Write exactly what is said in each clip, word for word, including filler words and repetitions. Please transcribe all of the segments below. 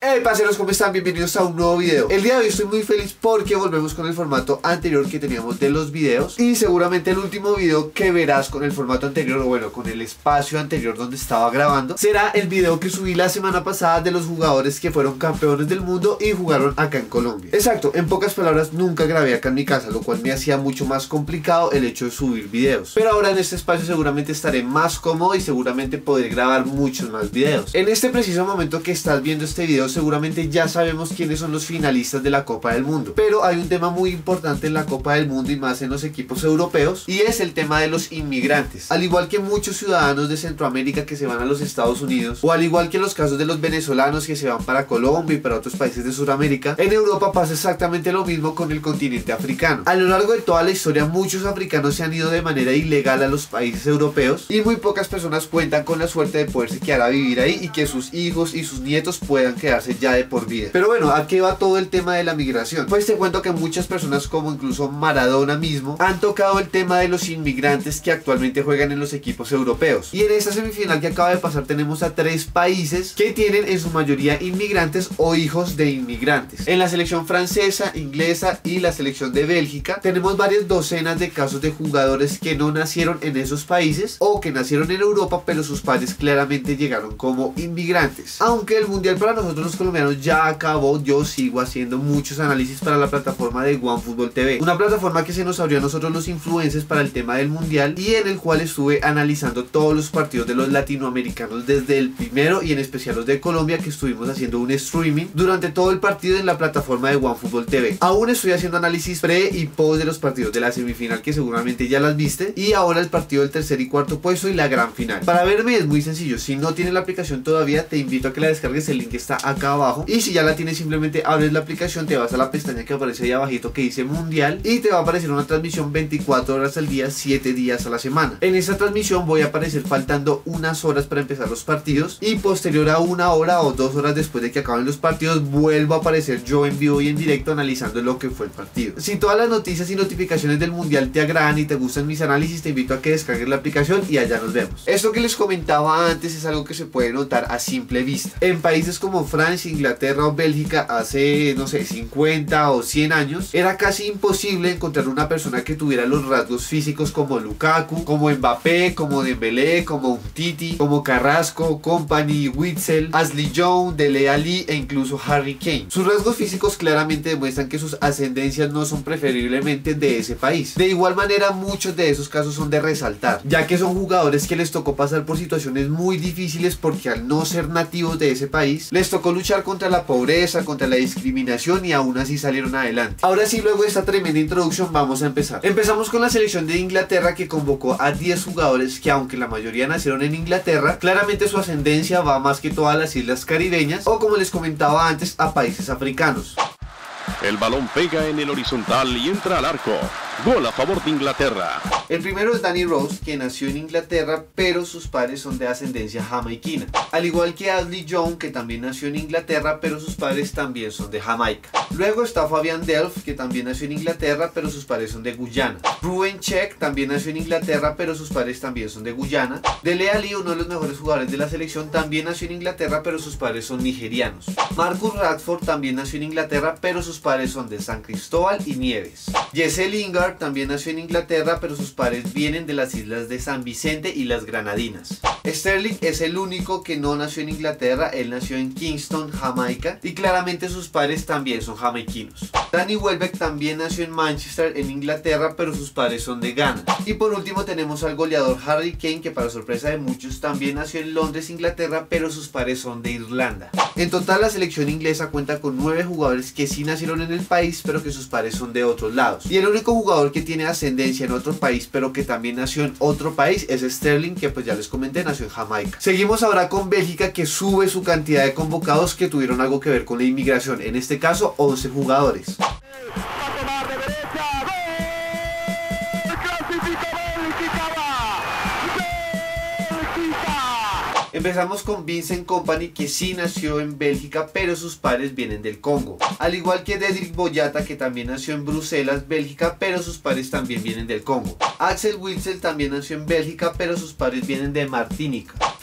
Hey parceros, ¿cómo están? Bienvenidos a un nuevo video. El día de hoy estoy muy feliz porque volvemos con el formato anterior que teníamos de los videos. Y seguramente el último video que verás con el formato anterior, o bueno, con el espacio anterior donde estaba grabando, será el video que subí la semana pasada de los jugadores que fueron campeones del mundo y jugaron acá en Colombia. Exacto, en pocas palabras, nunca grabé acá en mi casa, lo cual me hacía mucho más complicado el hecho de subir videos. Pero ahora en este espacio seguramente estaré más cómodo y seguramente podré grabar muchos más videos. En este preciso momento que estás viendo este video, seguramente ya sabemos quiénes son los finalistas de la Copa del Mundo, pero hay un tema muy importante en la Copa del Mundo y más en los equipos europeos, y es el tema de los inmigrantes. Al igual que muchos ciudadanos de Centroamérica que se van a los Estados Unidos, o al igual que los casos de los venezolanos que se van para Colombia y para otros países de Sudamérica, en Europa pasa exactamente lo mismo con el continente africano. A lo largo de toda la historia, muchos africanos se han ido de manera ilegal a los países europeos y muy pocas personas cuentan con la suerte de poderse quedar a vivir ahí y que sus hijos y sus nietos puedan quedarse ya de por vida. Pero bueno, ¿a qué va todo el tema de la migración? Pues te cuento que muchas personas, como incluso Maradona mismo, han tocado el tema de los inmigrantes que actualmente juegan en los equipos europeos. Y en esta semifinal que acaba de pasar tenemos a tres países que tienen en su mayoría inmigrantes o hijos de inmigrantes. En la selección francesa, inglesa y la selección de Bélgica tenemos varias docenas de casos de jugadores que no nacieron en esos países o que nacieron en Europa, pero sus padres claramente llegaron como inmigrantes. Aunque el mundial para nosotros los colombianos ya acabó, yo sigo haciendo muchos análisis para la plataforma de OneFootball T V, una plataforma que se nos abrió a nosotros los influencers para el tema del mundial, y en el cual estuve analizando todos los partidos de los latinoamericanos desde el primero y en especial los de Colombia, que estuvimos haciendo un streaming durante todo el partido en la plataforma de OneFootball T V. Aún estoy haciendo análisis pre y post de los partidos de la semifinal, que seguramente ya las viste, y ahora el partido del tercer y cuarto puesto y la gran final. Para verme es muy sencillo, si no tienes la aplicación todavía te invito a que la descargues, el link está acá abajo, y si ya la tienes simplemente abres la aplicación, te vas a la pestaña que aparece ahí abajito que dice mundial y te va a aparecer una transmisión veinticuatro horas al día, siete días a la semana. En esta transmisión voy a aparecer faltando unas horas para empezar los partidos, y posterior a una hora o dos horas después de que acaben los partidos vuelvo a aparecer yo en vivo y en directo analizando lo que fue el partido. Si todas las noticias y notificaciones del mundial te agradan y te gustan mis análisis, te invito a que descargues la aplicación y allá nos vemos. Esto que les comentaba antes es algo que se puede notar a simple vista. En países como Francia, Inglaterra o Bélgica hace, no sé, cincuenta o cien años, era casi imposible encontrar una persona que tuviera los rasgos físicos como Lukaku, como Mbappé, como Dembélé, como Umtiti, como Carrasco, Kompany, Witsel, Ashley Young, Dele Alli e incluso Harry Kane. Sus rasgos físicos claramente demuestran que sus ascendencias no son preferiblemente de ese país. De igual manera, muchos de esos casos son de resaltar, ya que son jugadores que les tocó pasar por situaciones muy difíciles porque al no ser nativos de ese país, les tocó luchar contra la pobreza, contra la discriminación, y aún así salieron adelante. Ahora sí, luego de esta tremenda introducción vamos a empezar. Empezamos con la selección de Inglaterra, que convocó a diez jugadores que, aunque la mayoría nacieron en Inglaterra, claramente su ascendencia va más que todas las islas caribeñas o, como les comentaba antes, a países africanos. El balón pega en el horizontal y entra al arco. Gol a favor de Inglaterra. El primero es Danny Rose, que nació en Inglaterra, pero sus padres son de ascendencia jamaiquina. Al igual que Ashley Young, que también nació en Inglaterra, pero sus padres también son de Jamaica. Luego está Fabian Delph, que también nació en Inglaterra, pero sus padres son de Guyana. Ruben Cech también nació en Inglaterra, pero sus padres también son de Guyana. Dele Alli, uno de los mejores jugadores de la selección, también nació en Inglaterra, pero sus padres son nigerianos. Marcus Rashford también nació en Inglaterra, pero sus padres son de San Cristóbal y Nieves. Jesse Lingard también nació en Inglaterra, pero sus padres vienen de las islas de San Vicente y las Granadinas. Sterling es el único que no nació en Inglaterra, él nació en Kingston, Jamaica, y claramente sus padres también son jamaiquinos. Danny Welbeck también nació en Manchester, en Inglaterra, pero sus padres son de Ghana. Y por último tenemos al goleador Harry Kane, que para sorpresa de muchos también nació en Londres, Inglaterra, pero sus padres son de Irlanda. En total la selección inglesa cuenta con nueve jugadores que sí nacieron en el país, pero que sus padres son de otros lados. Y el único jugador que tiene ascendencia en otro país, pero que también nació en otro país, es Sterling, que pues ya les comenté, nació en Jamaica. Seguimos ahora con Bélgica, que sube su cantidad de convocados que tuvieron algo que ver con la inmigración, en este caso once jugadores. Empezamos con Vincent Kompany, que sí nació en Bélgica, pero sus padres vienen del Congo. Al igual que Dedrick Boyata, que también nació en Bruselas, Bélgica, pero sus padres también vienen del Congo. Axel Witsel también nació en Bélgica, pero sus padres vienen de Martinica.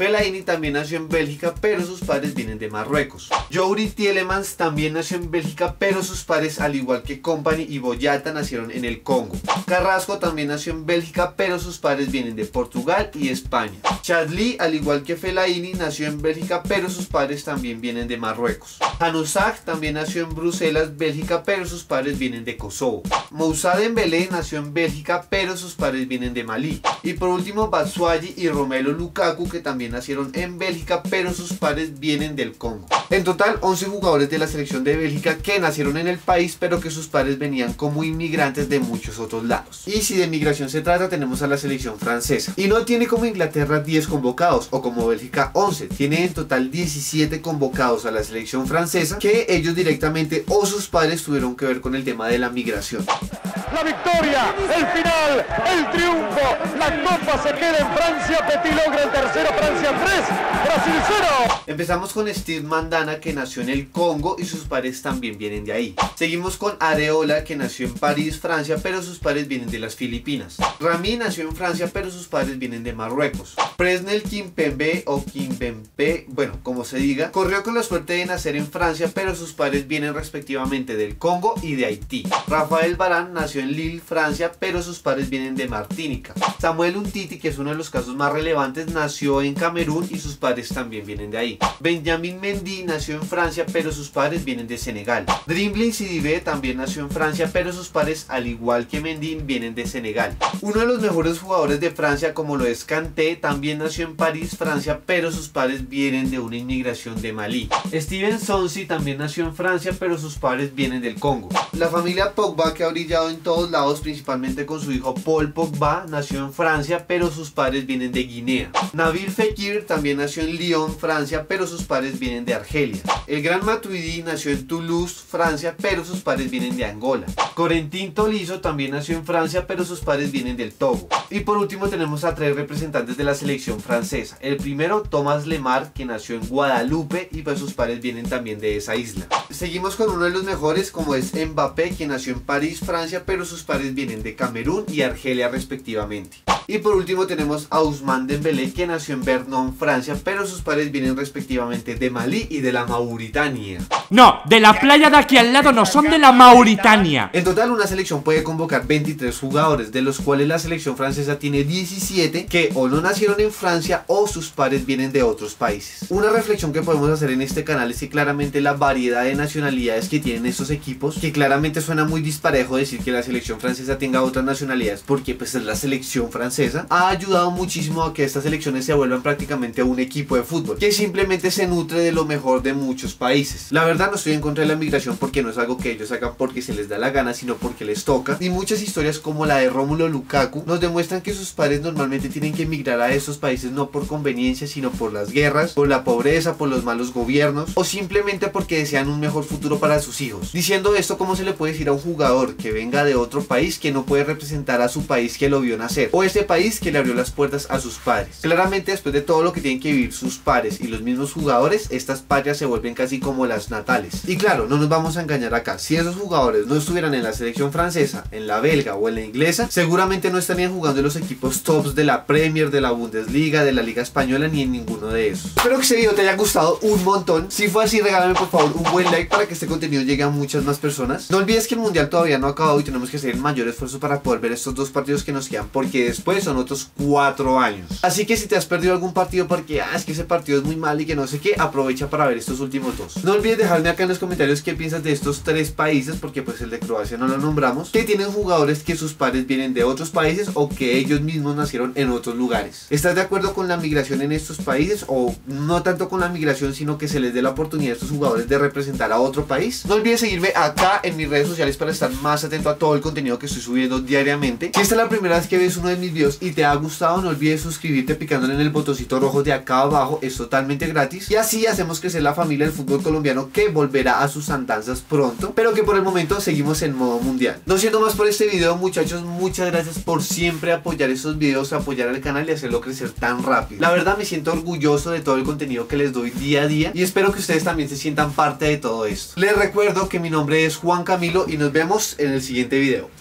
Fellaini también nació en Bélgica, pero sus padres vienen de Marruecos. Youri Tielemans también nació en Bélgica, pero sus padres, al igual que Kompany y Boyata, nacieron en el Congo. Carrasco también nació en Bélgica, pero sus padres vienen de Portugal y España. Chadli, al igual que Fellaini, nació en Bélgica, pero sus padres también vienen de Marruecos. Januzaj también nació en Bruselas, Bélgica, pero sus padres vienen de Kosovo. Moussa Dembélé nació en Bélgica, pero sus padres vienen de Malí. Y por último, Batshuayi y Romelu Lukaku, que también nacieron en Bélgica, pero sus padres vienen del Congo. En total, once jugadores de la selección de Bélgica que nacieron en el país, pero que sus padres venían como inmigrantes de muchos otros lados. Y si de migración se trata, tenemos a la selección francesa. Y no tiene como Inglaterra diez convocados, o como Bélgica once. Tiene en total diecisiete convocados a la selección francesa, que ellos directamente o sus padres tuvieron que ver con el tema de la migración. La victoria, el final, el triunfo, la copa se queda en Francia. Petit logra el tercero, Francia tres, Brasil cero. Empezamos con Steve Mandanda, que nació en el Congo y sus padres también vienen de ahí. Seguimos con Areola, que nació en París, Francia, pero sus padres vienen de las Filipinas. Rami nació en Francia, pero sus padres vienen de Marruecos. Presnel Kimpembe o Kimpembe, bueno, como se diga, corrió con la suerte de nacer en Francia, pero sus padres vienen respectivamente del Congo y de Haití. Rafael Varane nació en Lille, Francia, pero sus padres vienen de Martinica. Samuel Umtiti, que es uno de los casos más relevantes, nació en Camerún y sus padres también vienen de ahí. Benjamin Mendy nació en Francia, pero sus padres vienen de Senegal. Dribling Sidibé también nació en Francia, pero sus padres, al igual que Mendy, vienen de Senegal. Uno de los mejores jugadores de Francia, como lo es Kanté, también nació en París, Francia, pero sus padres vienen de una inmigración de Malí. Steven Sonsi también nació en Francia, pero sus padres vienen del Congo. La familia Pogba, que ha brillado en todos lados, principalmente con su hijo Paul Pogba, nació en Francia, pero sus padres vienen de Guinea. Nabil Fekir también nació en Lyon, Francia, pero sus padres vienen de Argelia. El gran Matuidi nació en Toulouse, Francia, pero sus padres vienen de Angola. Corentin Tolisso también nació en Francia, pero sus padres vienen del Togo. Y por último tenemos a tres representantes de la selección francesa. El primero, Thomas Lemar, que nació en Guadalupe y pues sus padres vienen también de esa isla. Seguimos con uno de los mejores, como es Mbappé, que nació en París, Francia, pero sus padres vienen de Camerún y Argelia respectivamente. Y por último tenemos a Ousmane Dembélé, que nació en Vernon, Francia, pero sus padres vienen respectivamente de Malí y de la Mauritania. No, de la playa de aquí al lado no, son de la Mauritania. En total, una selección puede convocar veintitrés jugadores, de los cuales la selección francesa tiene diecisiete que o no nacieron en Francia o sus padres vienen de otros países. Una reflexión que podemos hacer en este canal es que claramente la variedad de nacionalidades que tienen estos equipos, que claramente suena muy disparejo decir que la selección francesa tenga otras nacionalidades porque pues es la selección francesa, ha ayudado muchísimo a que estas selecciones se vuelvan prácticamente un equipo de fútbol que simplemente se nutre de lo mejor de muchos países. La verdad, no estoy en contra de la migración porque no es algo que ellos hagan porque se les da la gana, sino porque les toca. Y muchas historias como la de Rómulo Lukaku nos demuestran que sus padres normalmente tienen que emigrar a esos países no por conveniencia, sino por las guerras, por la pobreza, por los malos gobiernos o simplemente porque desean un mejor futuro para sus hijos. Diciendo esto, ¿cómo se le puede decir a un jugador que venga de otro país que no puede representar a su país que lo vio nacer o ese país que le abrió las puertas a sus padres? Claramente, después de todo lo que tienen que vivir sus padres y los mismos jugadores, estas patrias se vuelven casi como las natales. Y claro, no nos vamos a engañar acá, si esos jugadores no estuvieran en la selección francesa, en la belga o en la inglesa, seguramente no estarían jugando en los equipos tops de la Premier, de la Bundesliga, de la Liga Española, ni en ninguno de esos. Espero que este video te haya gustado un montón. Si fue así, regálame por favor un buen like para que este contenido llegue a muchas más personas. No olvides que el mundial todavía no ha acabado y tenemos que hacer el mayor esfuerzo para poder ver estos dos partidos que nos quedan, porque después son otros cuatro años. Así que si te has perdido algún partido porque ah, es que ese partido es muy mal y que no sé qué, aprovecha para ver estos últimos dos. No olvides dejarme acá en los comentarios qué piensas de estos tres países, porque pues el de Croacia no lo nombramos, que tienen jugadores que sus padres vienen de otros países o que ellos mismos nacieron en otros lugares. ¿Estás de acuerdo con la migración en estos países o no tanto con la migración, sino que se les dé la oportunidad a estos jugadores de representar a otro país? No olvides seguirme acá en mis redes sociales para estar más atento a todo el contenido que estoy subiendo diariamente. Si esta es la primera vez que ves uno de mis videos y te ha gustado, no olvides suscribirte picándole en el botoncito rojo de acá abajo, es totalmente gratis y así hacemos crecer la familia del fútbol colombiano, que volverá a sus andanzas pronto, pero que por el momento seguimos en modo mundial. No siendo más por este video, muchachos, muchas gracias por siempre apoyar estos videos, apoyar al canal y hacerlo crecer tan rápido. La verdad me siento orgulloso de todo el contenido que les doy día a día y espero que ustedes también se sientan parte de todo esto. Les recuerdo que mi nombre es Juan Camilo y nos vemos en el siguiente video.